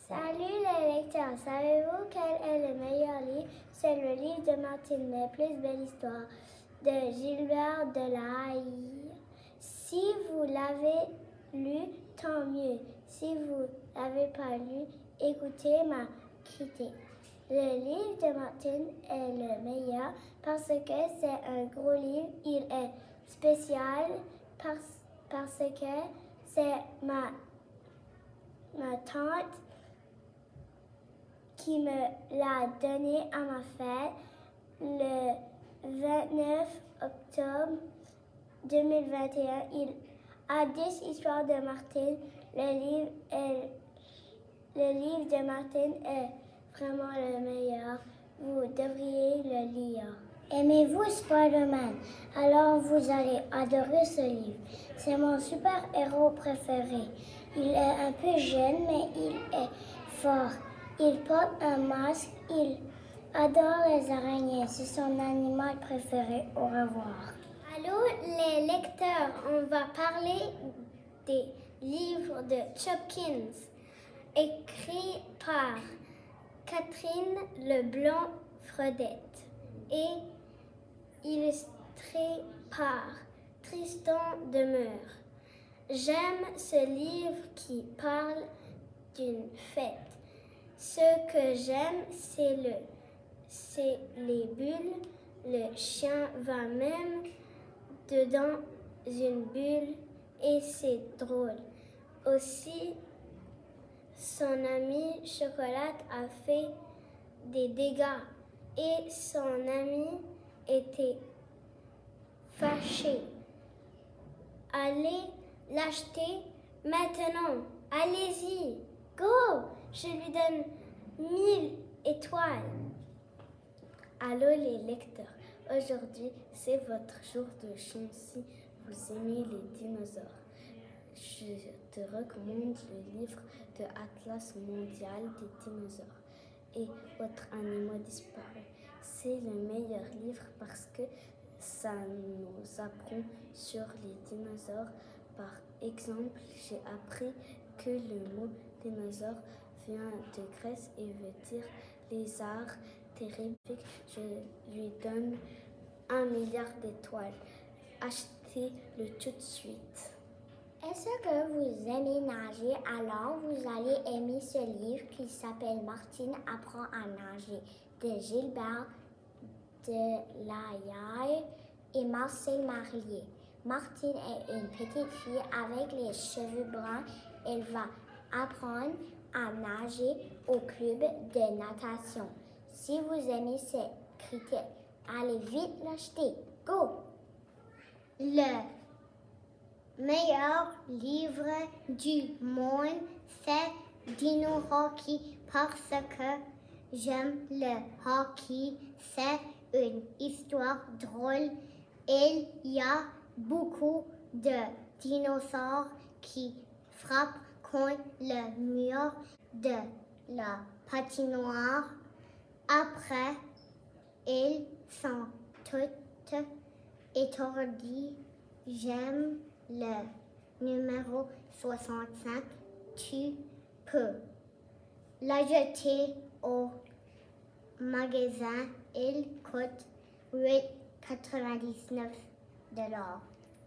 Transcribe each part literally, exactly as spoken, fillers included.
Salut les lecteurs, savez-vous quel est le meilleur livre? C'est le livre de Martine, Les plus belles histoires, de Gilbert de la Haye. Si vous l'avez lu, tant mieux. Si vous ne l'avez pas lu, écoutez ma critique. Le livre de Martine est le meilleur parce que c'est un gros livre. Il est spécial parce, parce que c'est ma, ma tante qui me l'a donné à ma fête le vingt-neuf octobre deux mille vingt et un. Il a dix histoires de Martine. Le livre, est, le livre de Martine est vraiment le meilleur. Vous devriez le lire. Aimez-vous Spider-Man? Alors vous allez adorer ce livre. C'est mon super-héros préféré. Il est un peu jeune, mais il est fort. Il porte un masque. Il adore les araignées. C'est son animal préféré. Au revoir. Allô les lecteurs, on va parler des livres de Chopkins, écrits par Catherine Leblanc-Fredette et illustré par Tristan Demeur. J'aime ce livre qui parle d'une fête. Ce que j'aime, c'est le, c'est les bulles. Le chien va même dedans une bulle et c'est drôle. Aussi, son ami Chocolat a fait des dégâts et son ami était fâché. Allez l'acheter maintenant. Allez-y. Go! Je lui donne mille étoiles. Allô les lecteurs. Aujourd'hui, c'est votre jour de chance si vous aimez les dinosaures. Je te recommande le livre de Atlas mondial des dinosaures et autres animaux disparus. C'est le meilleur livre parce que ça nous apprend sur les dinosaures. Par exemple, j'ai appris que le mot dinosaure vient de Grèce et veut dire lézard terrifique. Je lui donne un milliard d'étoiles. Achetez-le tout de suite. Est-ce que vous aimez nager? Alors vous allez aimer ce livre qui s'appelle Martine apprend à nager de Gilbert de la Haye et Marcel Marlier. Martine est une petite fille avec les cheveux bruns. Elle va apprendre à nager au club de natation. Si vous aimez ces critiques, allez vite l'acheter. Go! Le meilleur livre du monde, c'est Dino Hockey parce que j'aime le hockey. C'est une histoire drôle. Il y a beaucoup de dinosaures qui frappent contre le mur de la patinoire. Après, ils sont tous étourdis. J'aime le numéro soixante-cinq. Tu peux l'acheter au magasin. Il coûte huit quatre-vingt-dix-neuf dollars.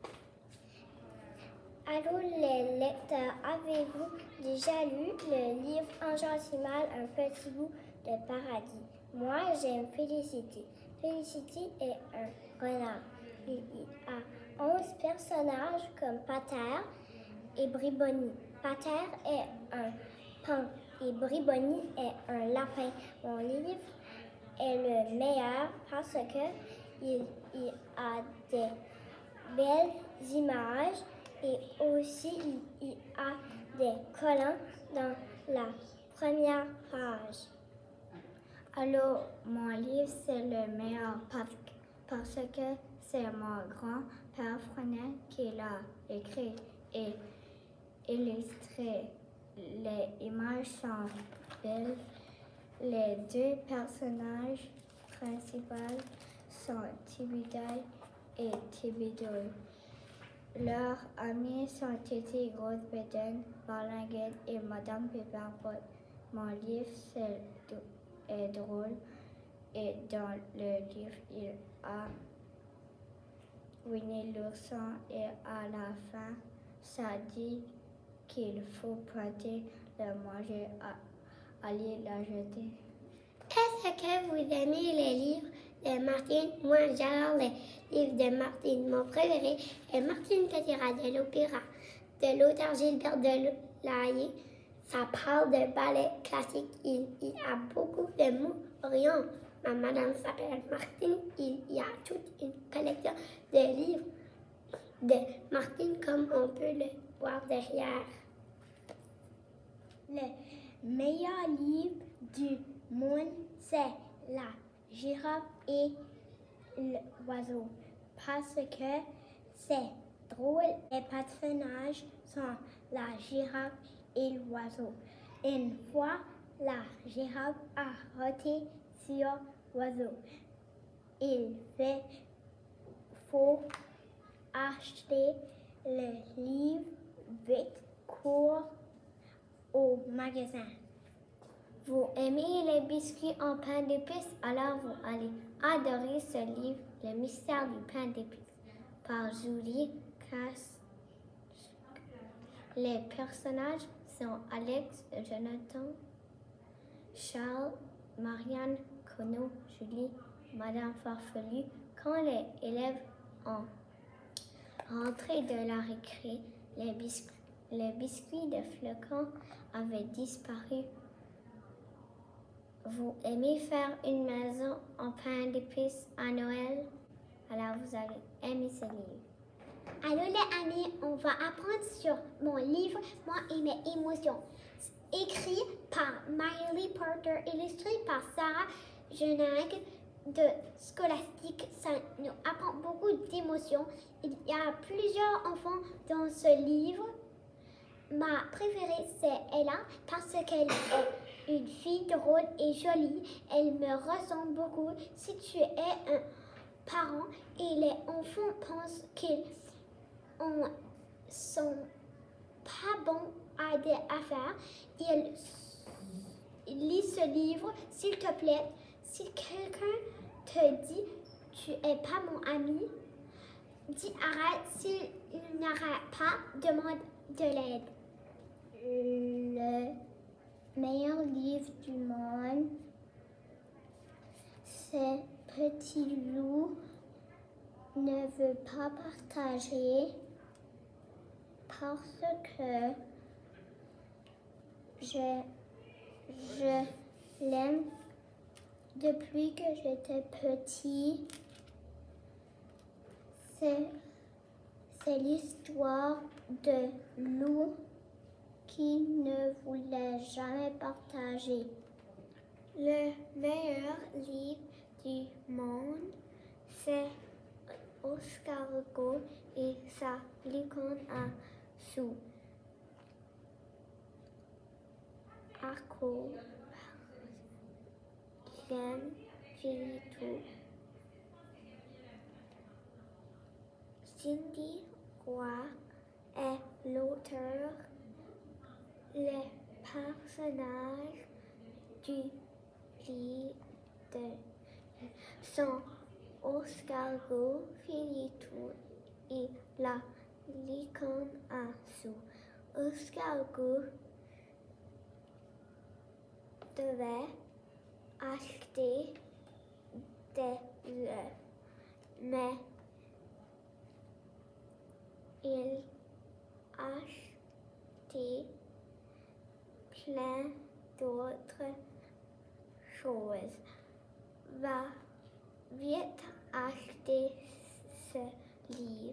Allô les lecteurs, avez-vous déjà lu le livre Un gentil mal, un petit bout de paradis? Moi, j'aime Félicité. Félicité est un renard. Il y a onze personnages comme Pater et Briboni. Pater est un paon et Briboni est un lapin. Mon livre est le meilleur parce que il y a des belles images et aussi il y a des collants dans la première page. Alors, mon livre, c'est le meilleur parce, parce que c'est mon grand-père Frenette qui l'a écrit et illustré. Les images sont belles. Les deux personnages principaux sont Thibidaï et Thibidoy. Leurs amis sont Titi Grosse Bédaine, Barlinguette et Madame Pepperpot. Mon livre c'est, est drôle et dans le livre il a Winnie l'ourson et à la fin ça dit qu'il faut planter le manger à aller la jeter. Est-ce que vous aimez les livres de Martine? Moi, j'adore les livres de Martine. Mon préféré est Martine Cotira de l'opéra de l'auteur Gilbert Delahaye. Ça parle de ballet classique. Il y a beaucoup de mots orients. Ma madame s'appelle Martine. Il y a toute une collection de livres de Martine comme on peut le voir derrière. Le meilleur livre du monde, c'est La girafe et l'oiseau, parce que c'est drôle. Les personnages sont la girafe et l'oiseau. Une fois, la girafe a roté sur l'oiseau. Il fait faut acheter le livre vite, court au magasin. Vous aimez les biscuits en pain d'épices, alors vous allez adorer ce livre, Le mystère du pain d'épices, par Julie Cass. Les personnages sont Alex, Jonathan, Charles, Marianne, Cono, Julie, Madame Farfelue. Quand les élèves ont rentré de la récré, les biscuits, les biscuits de flocons avaient disparu. Vous aimez faire une maison en pain d'épices à Noël? Alors vous allez aimer ce livre. Allô les amis, on va apprendre sur mon livre Moi et mes émotions. Écrit par Miley Porter, illustré par Sarah Jenag de Scholastique. Ça nous apprend beaucoup d'émotions. Il y a plusieurs enfants dans ce livre. Ma préférée, c'est Ella parce qu'elle est une fille drôle et jolie. Elle me ressemble beaucoup. Si tu es un parent et les enfants pensent qu'ils ne sont pas bons à des affaires, ils lisent ce livre, s'il te plaît. Si quelqu'un te dit « tu es pas mon ami », dis arrête. S'il n'arrête pas, demande de l'aide. Le meilleur livre du monde, c'est Petit loup ne veut pas partager parce que je, je l'aime depuis que j'étais petit. C'est, c'est l'histoire de loup qui ne voulait jamais partager. Le meilleur livre du monde, c'est Oscargo et sa licorne à sous. Arco, j'aime Philippe. Cindy Roy est l'auteur. Les personnages du livre sont Oscargo, Philippe et la licorne à sous. Oscargo devait acheter des œufs, mais il achetait plein d'autres choses. Va vite acheter ce livre.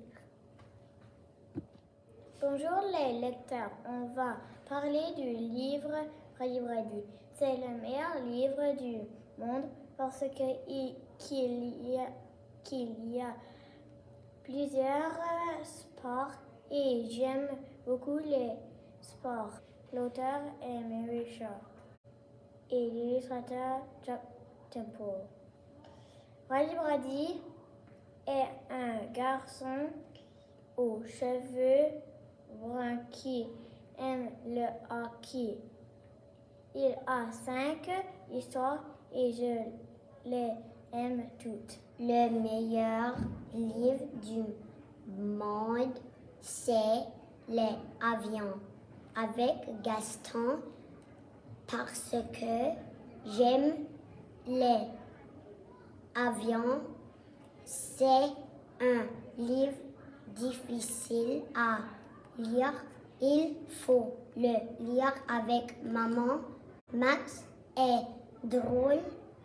Bonjour les lecteurs, on va parler du livre Radi Brady. C'est le meilleur livre du monde parce que qu'il y a, qu'il y a plusieurs sports et j'aime beaucoup les sports. L'auteur est Mary Shaw et l'illustrateur Chuck Temple. Radi Brady est un garçon aux cheveux bruns qui aime le hockey. Il a cinq histoires et je les aime toutes. Le meilleur livre du monde, c'est Les avions avec Gaston parce que j'aime les avions. C'est un livre difficile à lire. Il faut le lire avec maman. Max est drôle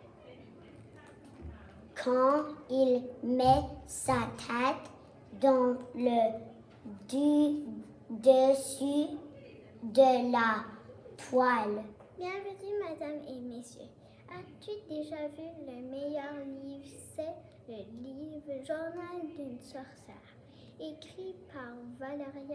quand il met sa tête dans le du, dessus de la poêle. Bienvenue, madame et messieurs. As-tu déjà vu le meilleur livre? C'est le livre Journal d'une sorcière, écrit par Valeria,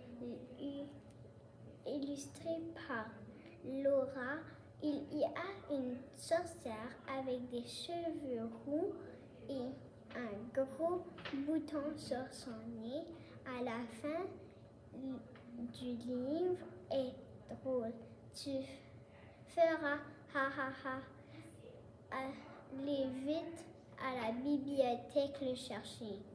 illustré par Laura. Il y a une sorcière avec des cheveux roux et un gros bouton sur son nez. À la fin du livre est drôle. Tu feras ha ha ha. Allez vite à la bibliothèque le chercher.